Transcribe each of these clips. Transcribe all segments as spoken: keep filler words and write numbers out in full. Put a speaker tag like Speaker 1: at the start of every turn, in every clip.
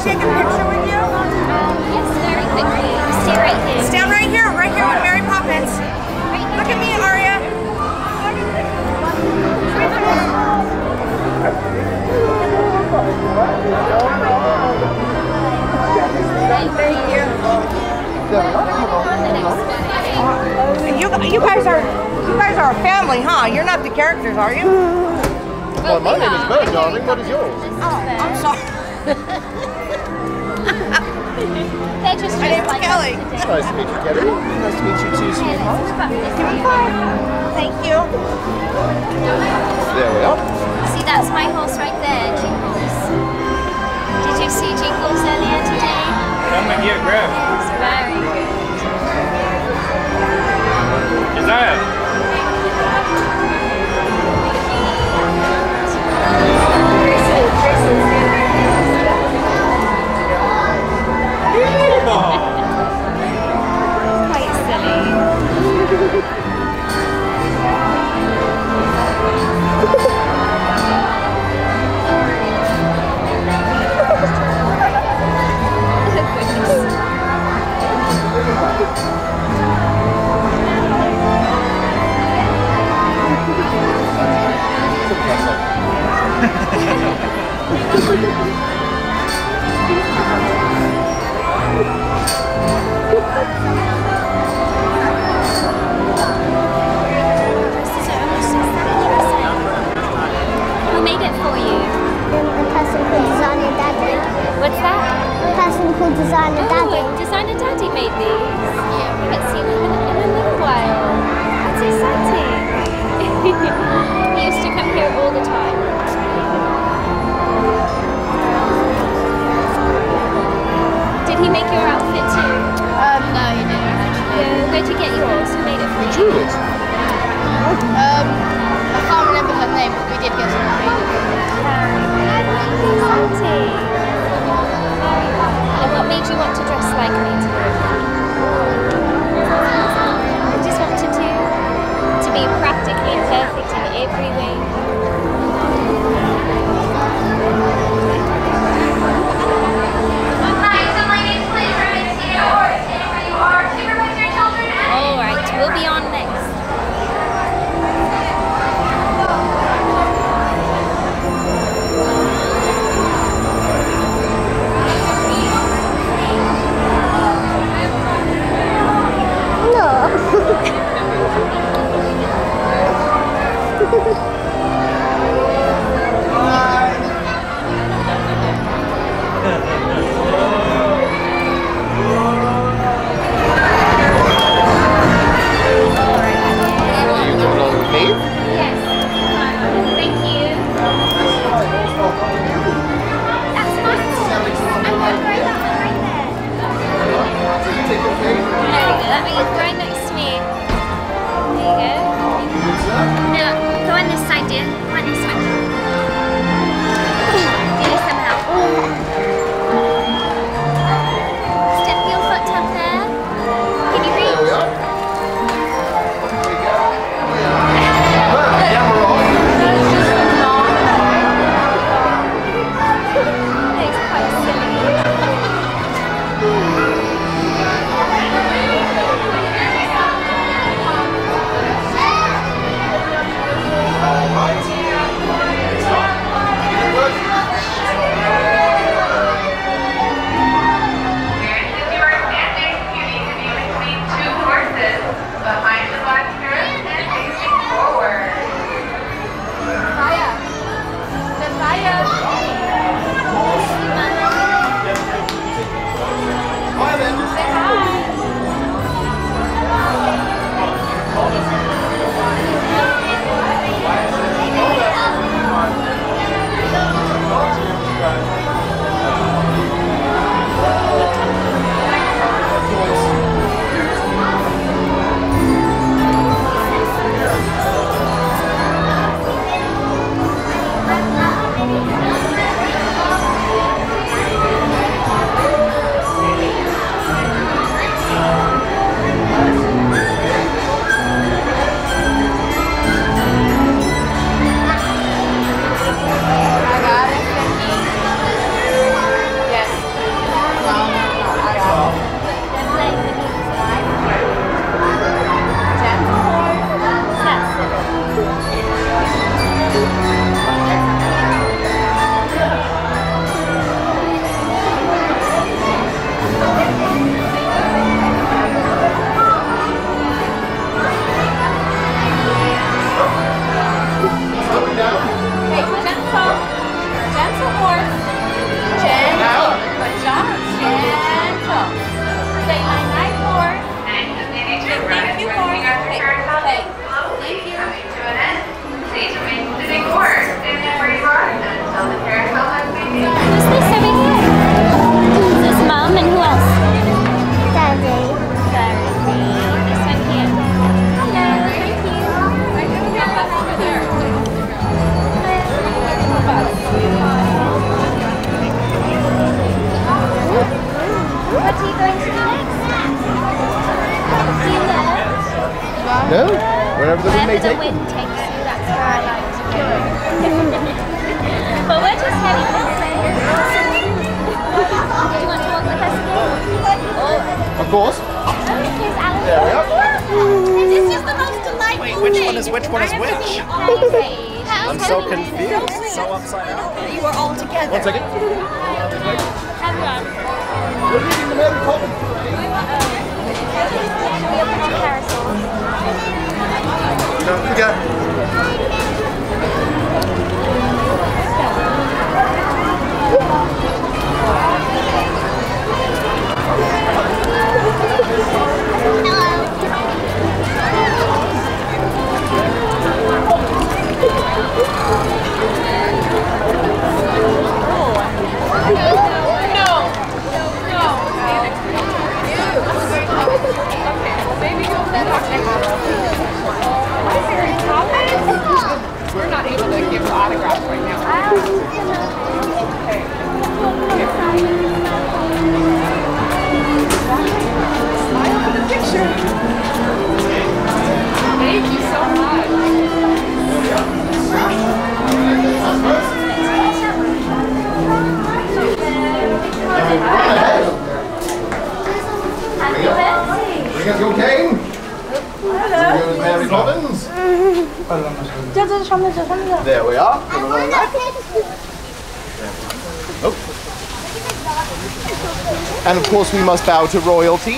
Speaker 1: take a picture with you?
Speaker 2: Um, yes, very quickly. Stay right here.
Speaker 1: Stand right here, right here with Mary Poppins. Look at me, Aria. Thank you. And you, you guys are, you guys are a family, huh? You're not the characters, are you?
Speaker 3: Well, my name is Bert, darling. What is yours?
Speaker 1: Oh, I'm sorry.
Speaker 2: They're just
Speaker 1: My name's
Speaker 2: like
Speaker 1: Kelly.
Speaker 3: It's nice to meet you, Kelly. Nice to meet you too, sweetheart.
Speaker 1: Give me five. Thank you.
Speaker 3: There we are.
Speaker 2: See, that's my horse right there, Jingles. Did you see Jingles earlier today?
Speaker 4: Come and get grabbed.
Speaker 2: It's very good.
Speaker 4: Desire.
Speaker 2: Quite silly. Who made it for you?
Speaker 5: A person called Designer Daddy.
Speaker 2: What's that?
Speaker 5: A person called Designer Daddy.
Speaker 2: Oh, Designer Daddy made these. Yeah. I haven't seen him in, in a little while. That's exciting. He used to come here all the time. Did he make your outfit too?
Speaker 6: Um, no, he didn't actually.
Speaker 2: Yeah. Where'd you get yours? Who made it for you?
Speaker 3: Juliet.
Speaker 6: Um, I can't remember her name, but we did get some made it.
Speaker 2: Exciting. And what made you want to dress like me today? I just wanted to, to be practically perfect in every way. Alright, we'll be on next.
Speaker 3: No? Wherever the wind may
Speaker 2: Wherever the
Speaker 3: take
Speaker 2: wind
Speaker 3: them.
Speaker 2: takes you, that's where I like to go. But we're just heading this way. Do you want to walk with us again? Oh,
Speaker 3: Of course.
Speaker 2: here's Alice.
Speaker 3: There we are.
Speaker 2: This is the most delightful
Speaker 7: Wait, which
Speaker 2: thing.
Speaker 7: one is which one is
Speaker 2: I haven't
Speaker 7: which?
Speaker 2: seen it played.
Speaker 7: I'm so confused. So upside down.
Speaker 1: You were all together.
Speaker 3: One second.
Speaker 2: Everyone.
Speaker 3: We're leaving the Mary Poppins.
Speaker 2: Should we open our carousels?
Speaker 3: Don't forget.
Speaker 1: We're not able to give autographs right now. Smile for the picture. Thank you so much.
Speaker 3: Bring us your cane. Hello. Mary Poppins. There we are. Come along back. Oh. And of course we must bow to royalty.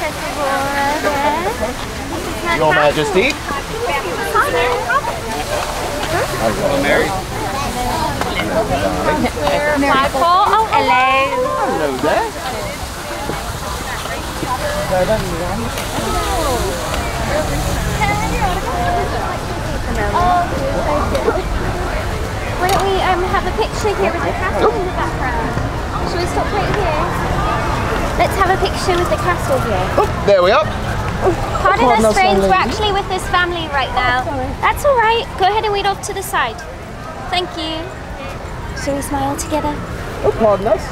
Speaker 3: Your Majesty. Hello, Mary.
Speaker 2: Flagpole. Oh, hello.
Speaker 3: Hello there.
Speaker 2: Why don't we um, have a picture here with the castle in the background? Shall we stop right here? Let's have a picture with the castle here.
Speaker 3: Oh, there we are.
Speaker 2: Pardon
Speaker 3: Pardon
Speaker 2: us,
Speaker 3: us,
Speaker 2: friends.
Speaker 3: young
Speaker 2: We're
Speaker 3: lady.
Speaker 2: actually with this family right now. That's all right. Go ahead and weed off to the side. Thank you. Shall we smile together?
Speaker 3: Oh, pardon us.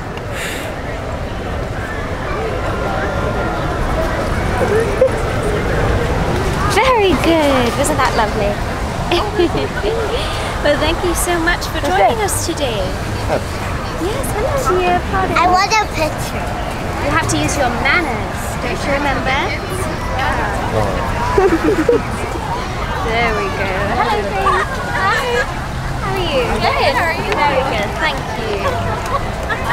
Speaker 2: Very good. Wasn't that lovely? Well, thank you so much for joining us today. Yes, hello dear. Pardon.
Speaker 5: I want a picture.
Speaker 2: You have to use your manners. Don't you remember? There we go. Hello, friends. Hi. How are you? Good. How are you? Very good. Thank you.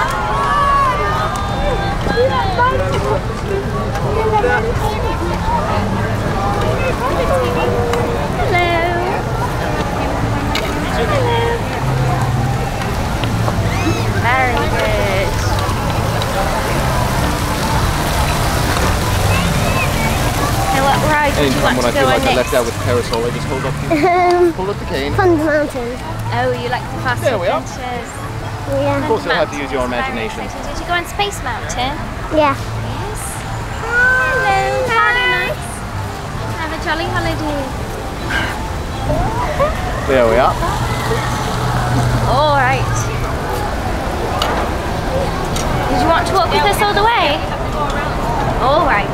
Speaker 2: Hello. Hello. Very good. Now what ride would you
Speaker 3: Anytime
Speaker 2: want
Speaker 3: when
Speaker 2: to
Speaker 3: I
Speaker 2: go
Speaker 3: feel
Speaker 2: on
Speaker 3: like I left
Speaker 2: next?
Speaker 3: out with Carousel, I just hold up the,
Speaker 5: Um,
Speaker 3: hold up the cane.
Speaker 5: Fun Mountain.
Speaker 2: Oh, you like the fast
Speaker 3: There we are.
Speaker 2: adventures.
Speaker 5: Yeah.
Speaker 3: Of course, you'll have to
Speaker 2: Mountain
Speaker 3: use your
Speaker 2: is very
Speaker 3: imagination.
Speaker 2: exciting. Did you go on Space Mountain?
Speaker 5: Yeah.
Speaker 2: Yes. Hello. Very nice. Have a jolly holiday.
Speaker 3: There we are.
Speaker 2: All right. Did you want to walk with us all the way? All right.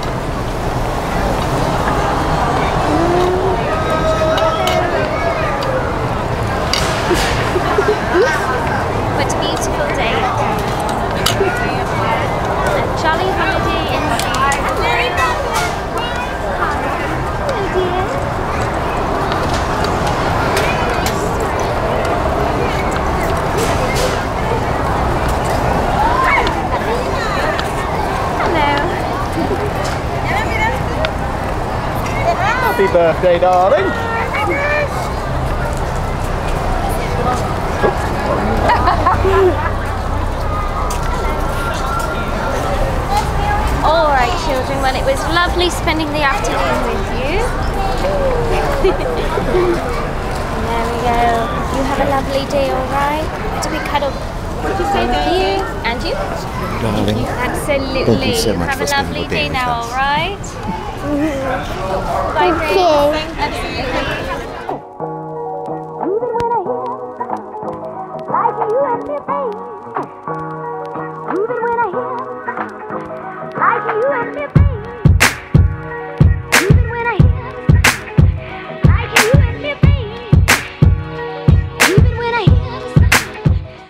Speaker 2: What a beautiful day. A jolly holiday indeed. Mary Poppins. Hello, dear.
Speaker 3: Happy birthday, darling.
Speaker 2: All right, children. Well, it was lovely spending the afternoon with you. There we go. You have a lovely day, all right? Do we cuddle? Thank you. And you?
Speaker 3: Darling.
Speaker 2: Absolutely.
Speaker 3: Thank you so much
Speaker 2: have
Speaker 3: for
Speaker 2: a
Speaker 3: spending
Speaker 2: lovely
Speaker 3: the day
Speaker 2: day
Speaker 3: with
Speaker 2: now,
Speaker 3: us.
Speaker 2: all right? Bye,
Speaker 5: Okay.
Speaker 2: friends. Absolutely.
Speaker 5: Like you and me, baby.